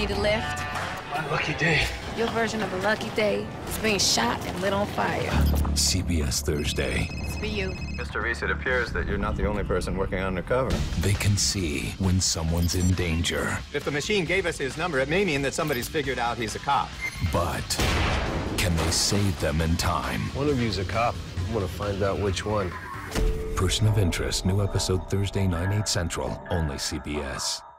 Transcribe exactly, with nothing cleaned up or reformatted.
need a lift? My lucky day. Your version of a lucky day is being shot and lit on fire. C B S Thursday. It's for you. Mister Reese, it appears that you're not the only person working undercover. They can see when someone's in danger. If the machine gave us his number, it may mean that somebody's figured out he's a cop. But can they save them in time? One of you's a cop. I'm gonna find out which one. Person of Interest, new episode Thursday, nine, eight central, only C B S.